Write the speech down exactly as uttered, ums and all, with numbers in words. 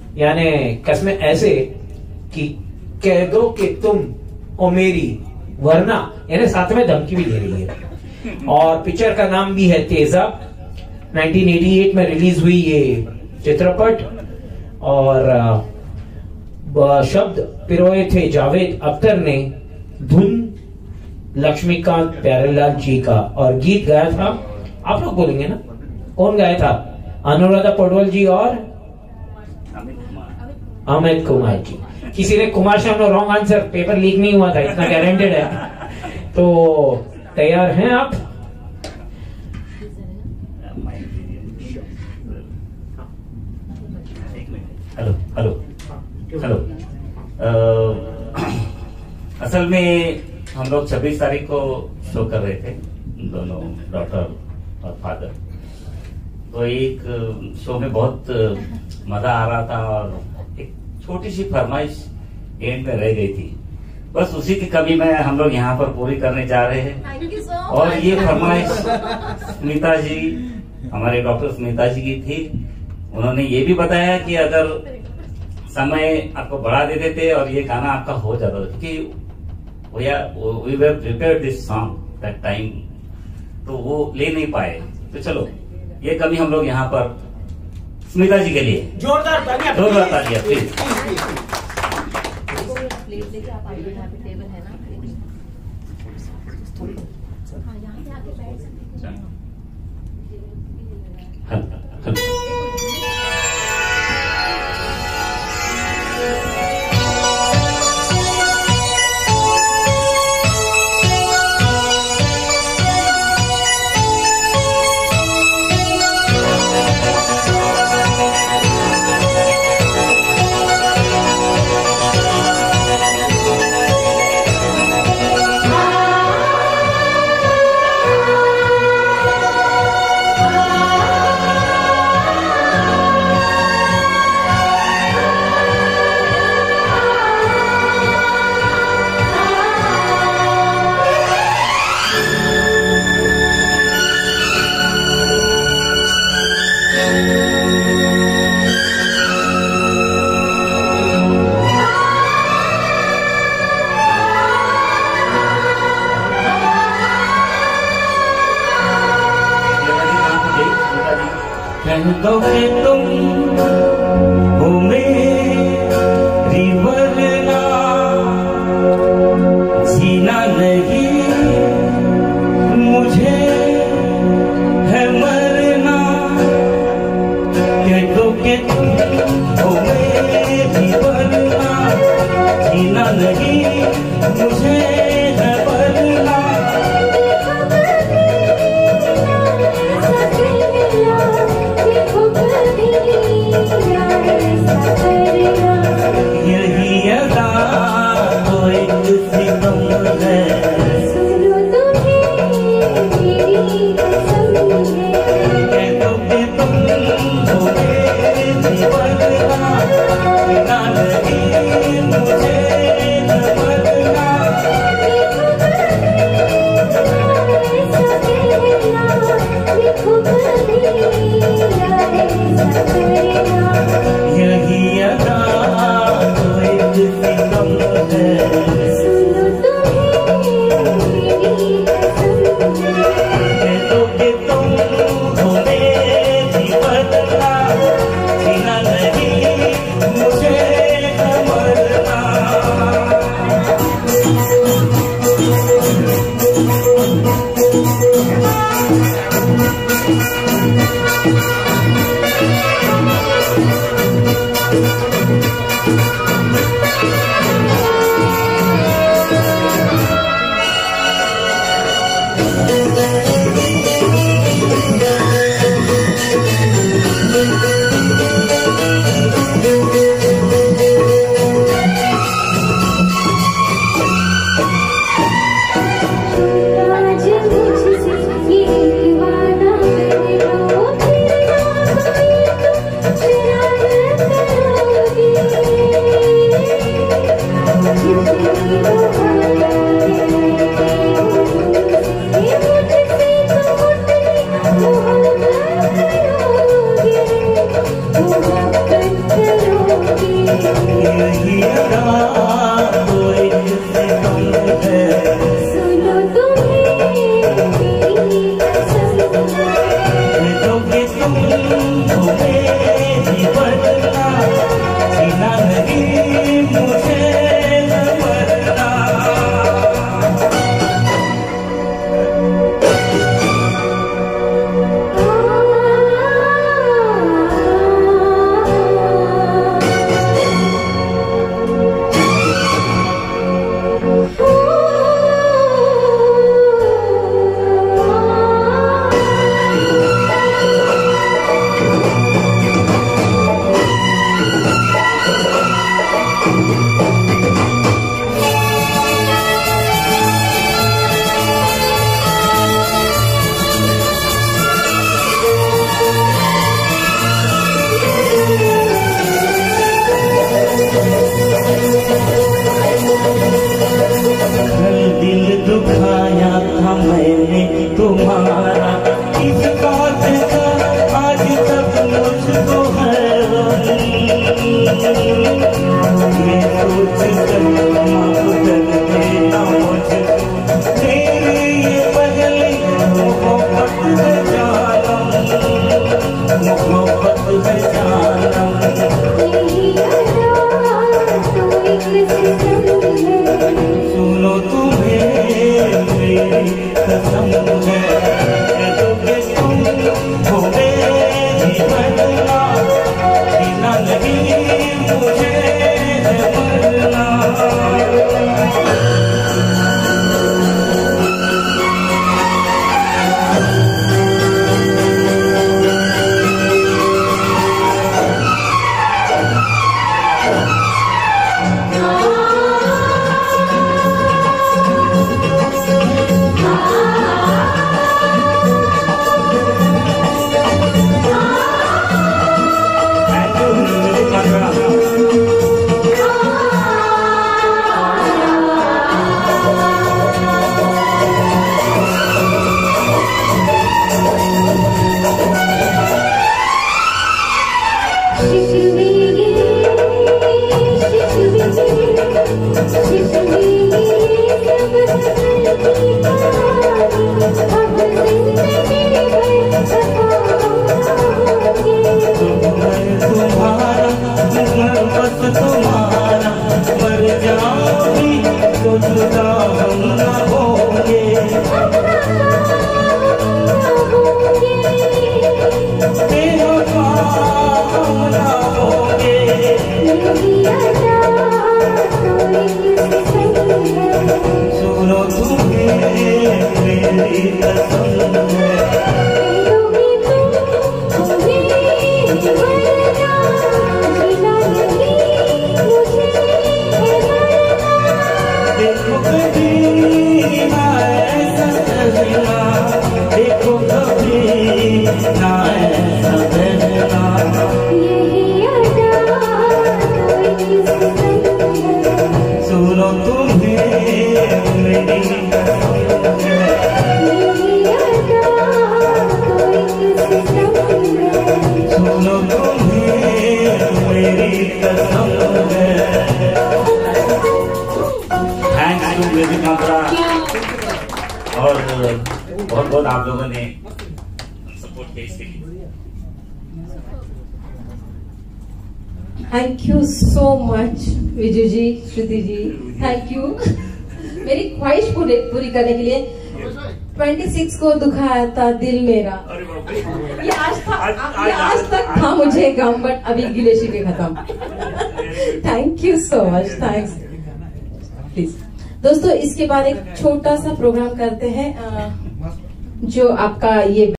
यानी कसमें ऐसे कि कह दो कि तुम ओ मेरी, वरना, यानी साथ में धमकी भी दे रही है। और पिक्चर का नाम भी है तेजाब। नाइनटीन अठासी में रिलीज हुई ये चित्रपट और शब्द पिरोए थे जावेद अख्तर ने, धुन लक्ष्मीकांत प्यारेलाल जी का, और गीत गाया था, आप लोग बोलेंगे ना कौन गाया था? अनुराधा पौडवाल जी और अमित कुमार जी। किसी ने कुमार शाम ने रॉन्ग आंसर, पेपर लीक नहीं हुआ था, इतना गारंटेड है। तो तैयार हैं आप? Hello hello hello. असल में हम लोग छब्बीस तारीख को शो कर रहे थे, दोनों डॉटर और फादर। तो एक शो में बहुत मजा आ रहा था और एक छोटी सी फरमाइश एंड में रह गई थी, बस उसी की कमी में हम लोग यहाँ पर पूरी करने जा रहे हैं। so और ये फरमाइश स्मिता जी, हमारे डॉक्टर स्मिता जी की थी। उन्होंने ये भी बताया कि अगर समय आपको बढ़ा देते थे और ये गाना आपका हो जाता था, क्योंकि we were prepared this song that time, तो वो ले नहीं पाए। तो चलो ये कमी हम लोग यहाँ पर स्मिता जी के लिए जोरदार तालियां, जोरदार तालियां प्लीज। कह दो कि तुम हो मेरी, वरना जीना नहीं मुझे है मरना। कह दो कि तुम हो मेरी, वरना जीना नहीं मुझे है मरना। यही अदा तो एक सितम है, सुनो तुम्हें मेरी कसम है। कह दो कि तुम हो मेरी, वरना जीना नहीं मुझे है मरना। तुम्हारा, मर जाऊं भी तो जुदा हम न होंगे। बेवफा हम न होंगे। सुनो तुम्हें मेरी कसम है, देखो कभी ना ऐसा कहना, देखो कभी ना ऐसा कहना। सुनो तुम्हें मेरी कसम है, सुनो तुम्हें मेरी कसम है। थैंक्स टू म्यूजिक मंत्रा और बहुत बहुत आप लोगों ने सपोर्ट किया इसके लिए। Thank you so much Vijay ji, Shruti ji, thank you मेरी ख्वाहिश पूरी पूरी करने के लिए। छब्बीस को दुखाया था दिल मेरा, ये आज था, ये आज तक था मुझे गम, बट अभी गिले शिकवे खत्म। Thank you so much, thanks please. दोस्तों इसके बाद एक छोटा सा प्रोग्राम करते हैं, जो आपका ये